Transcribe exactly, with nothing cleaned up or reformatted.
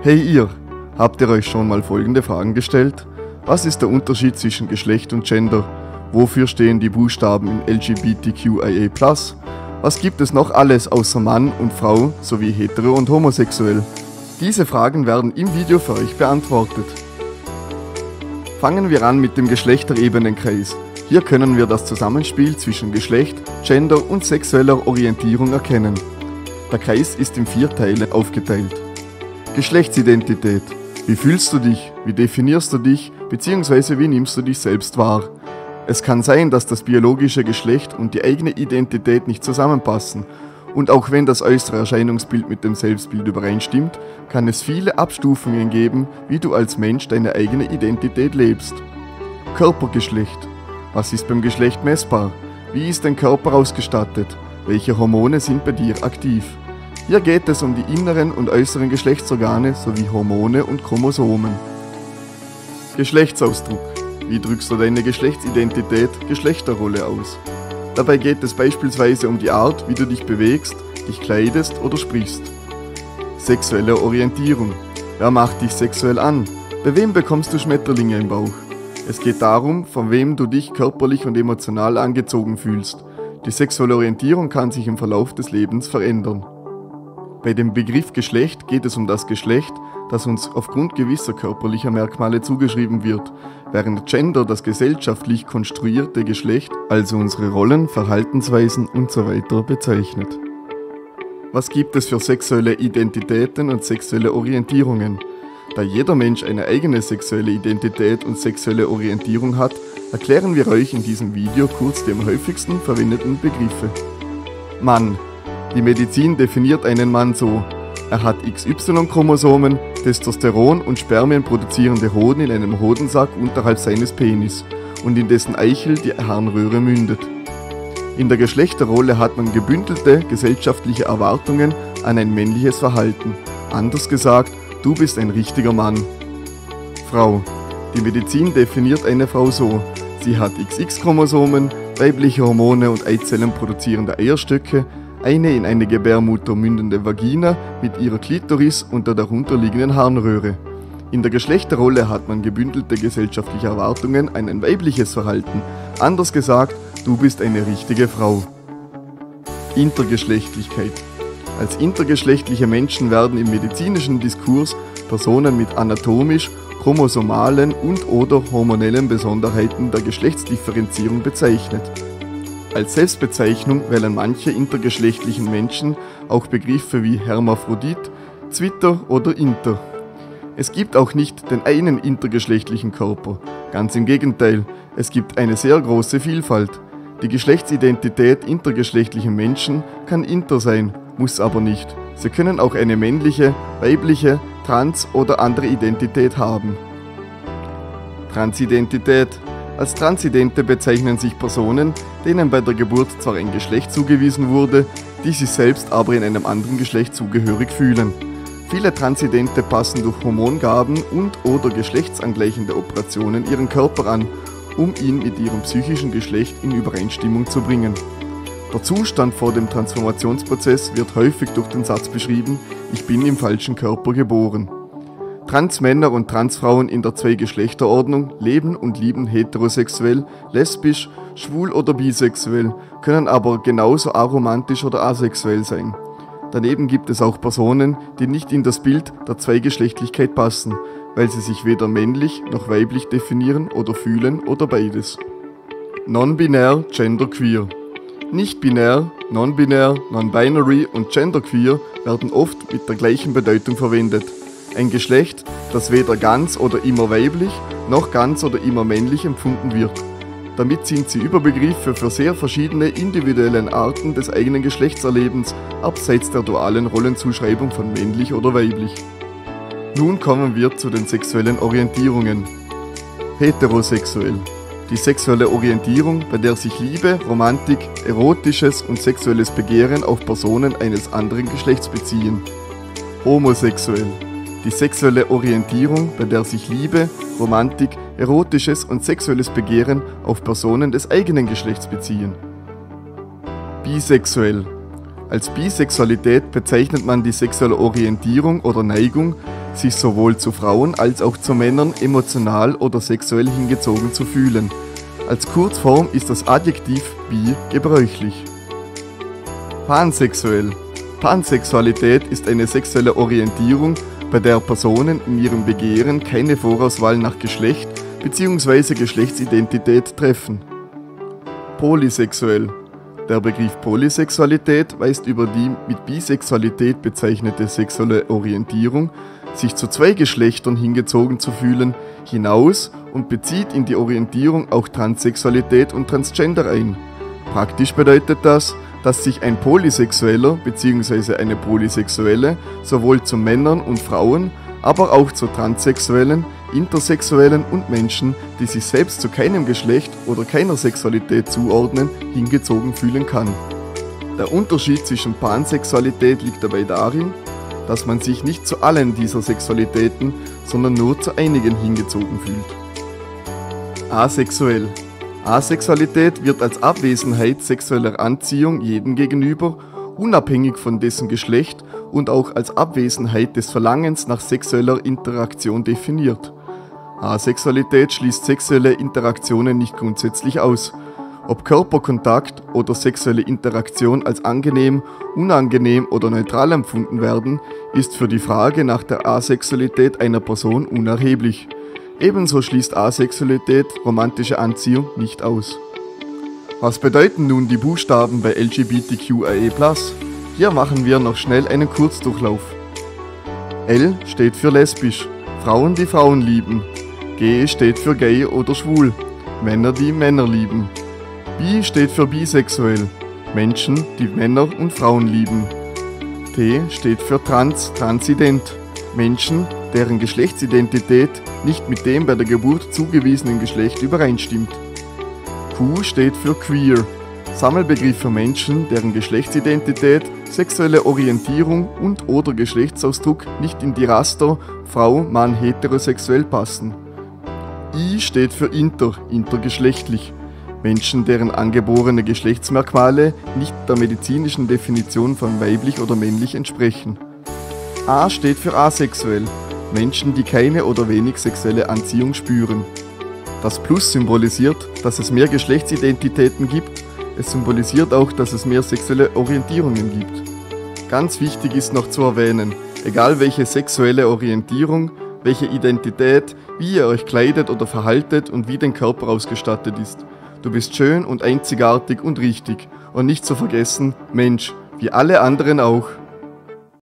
Hey ihr, habt ihr euch schon mal folgende Fragen gestellt? Was ist der Unterschied zwischen Geschlecht und Gender? Wofür stehen die Buchstaben in L G B T Q I A plus? Was gibt es noch alles außer Mann und Frau sowie hetero und homosexuell? Diese Fragen werden im Video für euch beantwortet. Fangen wir an mit dem Geschlechterebenenkreis. Hier können wir das Zusammenspiel zwischen Geschlecht, Gender und sexueller Orientierung erkennen. Der Kreis ist in vier Teile aufgeteilt. Geschlechtsidentität. Wie fühlst du dich? Wie definierst du dich? Beziehungsweise wie nimmst du dich selbst wahr? Es kann sein, dass das biologische Geschlecht und die eigene Identität nicht zusammenpassen. Und auch wenn das äußere Erscheinungsbild mit dem Selbstbild übereinstimmt, kann es viele Abstufungen geben, wie du als Mensch deine eigene Identität lebst. Körpergeschlecht. Was ist beim Geschlecht messbar? Wie ist dein Körper ausgestattet? Welche Hormone sind bei dir aktiv? Hier geht es um die inneren und äußeren Geschlechtsorgane sowie Hormone und Chromosomen. Geschlechtsausdruck. Wie drückst du deine Geschlechtsidentität, Geschlechterrolle aus? Dabei geht es beispielsweise um die Art, wie du dich bewegst, dich kleidest oder sprichst. Sexuelle Orientierung. Wer macht dich sexuell an? Bei wem bekommst du Schmetterlinge im Bauch? Es geht darum, von wem du dich körperlich und emotional angezogen fühlst. Die sexuelle Orientierung kann sich im Verlauf des Lebens verändern. Bei dem Begriff Geschlecht geht es um das Geschlecht, das uns aufgrund gewisser körperlicher Merkmale zugeschrieben wird, während Gender das gesellschaftlich konstruierte Geschlecht, also unsere Rollen, Verhaltensweisen usw. bezeichnet. Was gibt es für sexuelle Identitäten und sexuelle Orientierungen? Da jeder Mensch eine eigene sexuelle Identität und sexuelle Orientierung hat, erklären wir euch in diesem Video kurz die am häufigsten verwendeten Begriffe. Mann. Die Medizin definiert einen Mann so: Er hat X Y-Chromosomen, Testosteron und Spermien produzierende Hoden in einem Hodensack unterhalb seines Penis und in dessen Eichel die Harnröhre mündet. In der Geschlechterrolle hat man gebündelte gesellschaftliche Erwartungen an ein männliches Verhalten. Anders gesagt, du bist ein richtiger Mann. Frau. Die Medizin definiert eine Frau so: Sie hat X X-Chromosomen, weibliche Hormone und Eizellen produzierende Eierstöcke, eine in eine Gebärmutter mündende Vagina mit ihrer Klitoris und der darunterliegenden Harnröhre. In der Geschlechterrolle hat man gebündelte gesellschaftliche Erwartungen an ein weibliches Verhalten. Anders gesagt, du bist eine richtige Frau. Intergeschlechtlichkeit. Als intergeschlechtliche Menschen werden im medizinischen Diskurs Personen mit anatomisch, chromosomalen und/oder hormonellen Besonderheiten der Geschlechtsdifferenzierung bezeichnet. Als Selbstbezeichnung wählen manche intergeschlechtlichen Menschen auch Begriffe wie Hermaphrodit, Zwitter oder Inter. Es gibt auch nicht den einen intergeschlechtlichen Körper, ganz im Gegenteil, es gibt eine sehr große Vielfalt. Die Geschlechtsidentität intergeschlechtlicher Menschen kann inter sein, muss aber nicht. Sie können auch eine männliche, weibliche, trans- oder andere Identität haben. Transidentität. Als Transidente bezeichnen sich Personen, denen bei der Geburt zwar ein Geschlecht zugewiesen wurde, die sich selbst aber in einem anderen Geschlecht zugehörig fühlen. Viele Transidente passen durch Hormongaben und/oder geschlechtsangleichende Operationen ihren Körper an, um ihn mit ihrem psychischen Geschlecht in Übereinstimmung zu bringen. Der Zustand vor dem Transformationsprozess wird häufig durch den Satz beschrieben: Ich bin im falschen Körper geboren. Transmänner und Transfrauen in der Zwei-Geschlechter-Ordnung leben und lieben heterosexuell, lesbisch, schwul oder bisexuell, können aber genauso aromantisch oder asexuell sein. Daneben gibt es auch Personen, die nicht in das Bild der Zweigeschlechtlichkeit passen, weil sie sich weder männlich noch weiblich definieren oder fühlen oder beides. Non-binär, genderqueer. Nicht-binär, non-binär, non-binary und genderqueer werden oft mit der gleichen Bedeutung verwendet. Ein Geschlecht, das weder ganz oder immer weiblich, noch ganz oder immer männlich empfunden wird. Damit sind sie Überbegriffe für sehr verschiedene individuelle Arten des eigenen Geschlechtserlebens, abseits der dualen Rollenzuschreibung von männlich oder weiblich. Nun kommen wir zu den sexuellen Orientierungen. Heterosexuell. Die sexuelle Orientierung, bei der sich Liebe, Romantik, erotisches und sexuelles Begehren auf Personen eines anderen Geschlechts beziehen. Homosexuell. Die sexuelle Orientierung, bei der sich Liebe, Romantik, erotisches und sexuelles Begehren auf Personen des eigenen Geschlechts beziehen. Bisexuell. Als Bisexualität bezeichnet man die sexuelle Orientierung oder Neigung, sich sowohl zu Frauen als auch zu Männern emotional oder sexuell hingezogen zu fühlen. Als Kurzform ist das Adjektiv bi gebräuchlich. Pansexuell. Pansexualität ist eine sexuelle Orientierung, bei der Personen in ihrem Begehren keine Vorauswahl nach Geschlecht bzw. Geschlechtsidentität treffen. Polysexuell. Der Begriff Polysexualität weist über die mit Bisexualität bezeichnete sexuelle Orientierung, sich zu zwei Geschlechtern hingezogen zu fühlen, hinaus und bezieht in die Orientierung auch Transsexualität und Transgender ein. Praktisch bedeutet das, dass sich ein Polysexueller bzw. eine Polysexuelle sowohl zu Männern und Frauen, aber auch zu Transsexuellen, Intersexuellen und Menschen, die sich selbst zu keinem Geschlecht oder keiner Sexualität zuordnen, hingezogen fühlen kann. Der Unterschied zwischen Pansexualität liegt dabei darin, dass man sich nicht zu allen dieser Sexualitäten, sondern nur zu einigen hingezogen fühlt. Asexuell. Asexualität wird als Abwesenheit sexueller Anziehung jedem gegenüber, unabhängig von dessen Geschlecht und auch als Abwesenheit des Verlangens nach sexueller Interaktion definiert. Asexualität schließt sexuelle Interaktionen nicht grundsätzlich aus. Ob Körperkontakt oder sexuelle Interaktion als angenehm, unangenehm oder neutral empfunden werden, ist für die Frage nach der Asexualität einer Person unerheblich. Ebenso schließt Asexualität romantische Anziehung nicht aus. Was bedeuten nun die Buchstaben bei L G B T Q I A plus? Hier machen wir noch schnell einen Kurzdurchlauf. L steht für lesbisch, Frauen, die Frauen lieben. G steht für gay oder schwul, Männer, die Männer lieben. Bi steht für bisexuell, Menschen, die Männer und Frauen lieben. T steht für trans, transident, Menschen, deren Geschlechtsidentität nicht mit dem bei der Geburt zugewiesenen Geschlecht übereinstimmt. Q steht für queer, Sammelbegriff für Menschen, deren Geschlechtsidentität, sexuelle Orientierung und oder Geschlechtsausdruck nicht in die Raster Frau, Mann, heterosexuell passen. I steht für inter, intergeschlechtlich, Menschen, deren angeborene Geschlechtsmerkmale nicht der medizinischen Definition von weiblich oder männlich entsprechen. A steht für asexuell, Menschen, die keine oder wenig sexuelle Anziehung spüren. Das Plus symbolisiert, dass es mehr Geschlechtsidentitäten gibt, es symbolisiert auch, dass es mehr sexuelle Orientierungen gibt. Ganz wichtig ist noch zu erwähnen, egal welche sexuelle Orientierung, welche Identität, wie ihr euch kleidet oder verhaltet und wie dein Körper ausgestattet ist. Du bist schön und einzigartig und richtig und nicht zu vergessen, Mensch, wie alle anderen auch.